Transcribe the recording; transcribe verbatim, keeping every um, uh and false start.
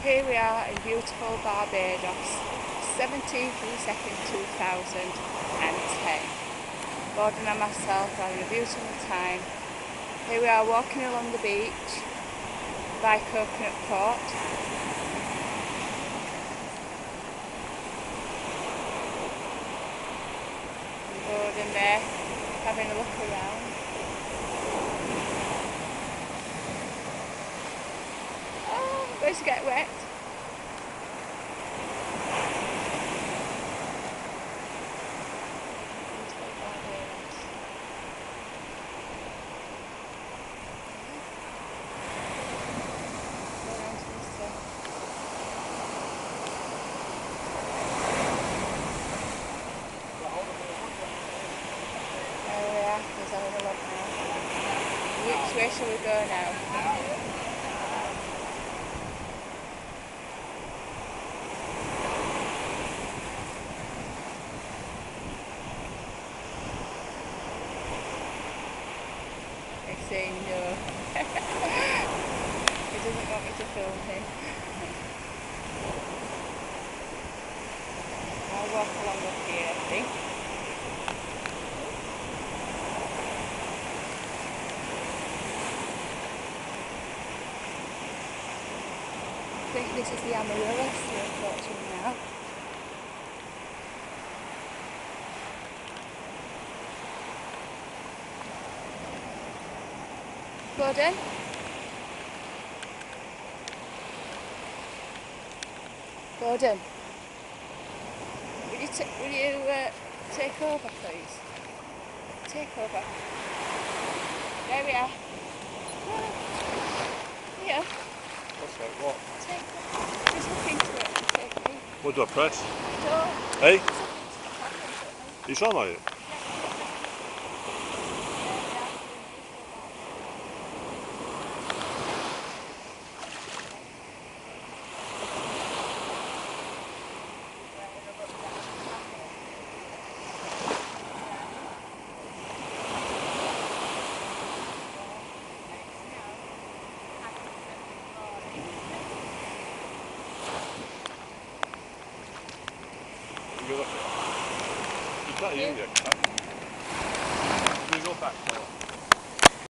Here we are in beautiful Barbados, seventeenth of the second two thousand ten. Bohdan and myself are having a beautiful time. Here we are walking along the beach by Coconut Port. And Bohdan there having a look around. Oh, I'm going to get wet. Which way shall we go now? He's saying no. He doesn't want me to film him. I'll walk along up here, I think. I think this is the Amaryllis we're approaching now. Bohdan? Bohdan? Will you, t will you uh, take over, please? Take over. There we are. Here. What's that? What? Take it. Just look into it and take me. What do I press? Don't. Hey? You sound like it. You can't even get cut. You go back now.